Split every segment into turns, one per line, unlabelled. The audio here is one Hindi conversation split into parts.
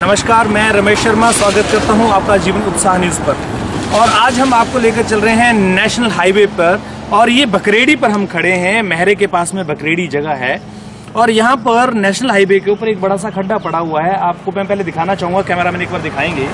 नमस्कार, मैं रमेश शर्मा स्वागत करता हूं आपका जीवन उत्साह न्यूज़ पर। और आज हम आपको लेकर चल रहे हैं नेशनल हाईवे पर, और ये बकरेड़ी पर हम खड़े हैं। महरे के पास में बकरेड़ी जगह है और यहाँ पर नेशनल हाईवे के ऊपर एक बड़ा सा खड्डा पड़ा हुआ है। आपको मैं पहले दिखाना चाहूँगा, कैमरामैन एक बार दिखाएंगे।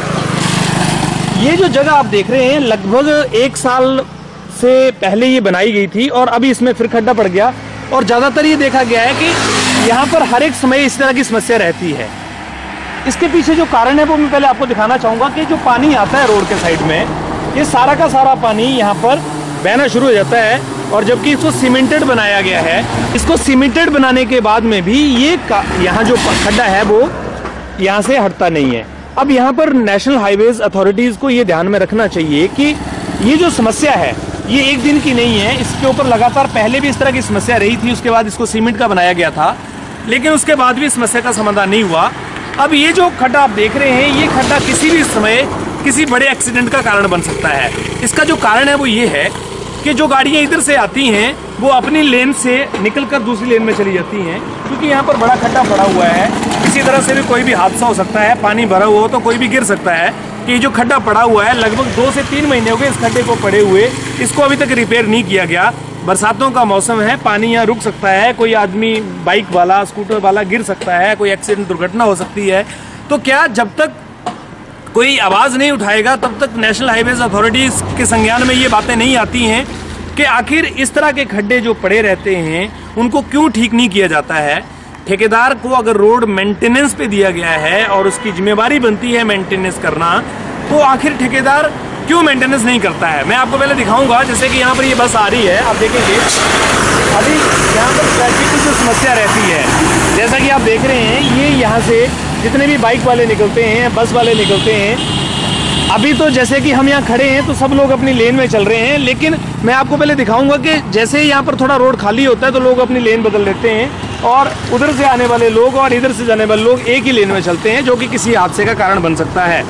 ये जो जगह आप देख रहे हैं लगभग 1 साल से पहले ये बनाई गई थी और अभी इसमें फिर खड्डा पड़ गया। और ज़्यादातर ये देखा गया है कि यहाँ पर हर एक समय इस तरह की समस्या रहती है। इसके पीछे जो कारण है वो मैं पहले आपको दिखाना चाहूँगा कि जो पानी आता है रोड के साइड में, ये सारा का सारा पानी यहाँ पर बहना शुरू हो जाता है। और जबकि इसको सीमेंटेड बनाया गया है, इसको सीमेंटेड बनाने के बाद में भी ये यहाँ जो खड्डा है वो यहाँ से हटता नहीं है। अब यहाँ पर नेशनल हाईवेज अथॉरिटीज़ को ये ध्यान में रखना चाहिए कि ये जो समस्या है ये एक दिन की नहीं है। इसके ऊपर लगातार पहले भी इस तरह की समस्या रही थी, उसके बाद इसको सीमेंट का बनाया गया था, लेकिन उसके बाद भी समस्या का समाधान नहीं हुआ। अब ये जो खड्डा आप देख रहे हैं, ये खड्डा किसी भी समय किसी बड़े एक्सीडेंट का कारण बन सकता है। इसका जो कारण है वो ये है कि जो गाड़ियाँ इधर से आती हैं वो अपनी लेन से निकलकर दूसरी लेन में चली जाती हैं, क्योंकि यहाँ पर बड़ा खड्डा पड़ा हुआ है। किसी तरह से भी कोई भी हादसा हो सकता है, पानी भरा हुआ हो तो कोई भी गिर सकता है। कि जो खड्डा पड़ा हुआ है लगभग 2 से 3 महीने हो गए इस खड्डे को पड़े हुए, इसको अभी तक रिपेयर नहीं किया गया। बरसातों का मौसम है, पानी यहाँ रुक सकता है, कोई आदमी बाइक वाला स्कूटर वाला गिर सकता है, कोई एक्सीडेंट दुर्घटना हो सकती है। तो क्या जब तक कोई आवाज़ नहीं उठाएगा तब तक नेशनल हाईवेज अथॉरिटीज़ के संज्ञान में ये बातें नहीं आती हैं कि आखिर इस तरह के खड्डे जो पड़े रहते हैं उनको क्यों ठीक नहीं किया जाता है। ठेकेदार को अगर रोड मेंटेनेंस पे दिया गया है और उसकी जिम्मेवारी बनती है मेंटेनेंस करना, तो आखिर ठेकेदार क्यों मेंटेनेंस नहीं करता है। मैं आपको पहले दिखाऊंगा, जैसे कि यहाँ पर ये बस आ रही है, आप देखेंगे अभी यहाँ पर ट्रैफिक की जो समस्या रहती है, जैसा कि आप देख रहे हैं, ये यहाँ से जितने भी बाइक वाले निकलते हैं, बस वाले निकलते हैं। अभी तो जैसे कि हम यहाँ खड़े हैं तो सब लोग अपनी लेन में चल रहे हैं, लेकिन मैं आपको पहले दिखाऊंगा कि जैसे ही यहाँ पर थोड़ा रोड खाली होता है तो लोग अपनी लेन बदल लेते हैं और उधर से आने वाले लोग और इधर से जाने वाले लोग एक ही लेन में चलते हैं, जो कि किसी हादसे का कारण बन सकता है।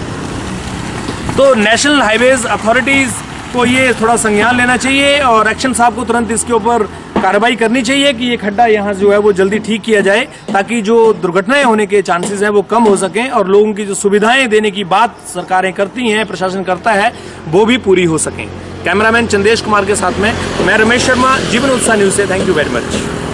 तो नेशनल हाईवेज अथॉरिटीज़ को ये थोड़ा संज्ञान लेना चाहिए और एक्शन साहब को तुरंत इसके ऊपर कार्रवाई करनी चाहिए कि ये खड्डा यहाँ जो है वो जल्दी ठीक किया जाए, ताकि जो दुर्घटनाएं होने के चांसेस हैं वो कम हो सकें और लोगों की जो सुविधाएं देने की बात सरकारें करती हैं, प्रशासन करता है, वो भी पूरी हो सकें। कैमरामैन चंदेश कुमार के साथ में मैं रमेश शर्मा, जीवन उत्साह न्यूज़ से। Thank you very much.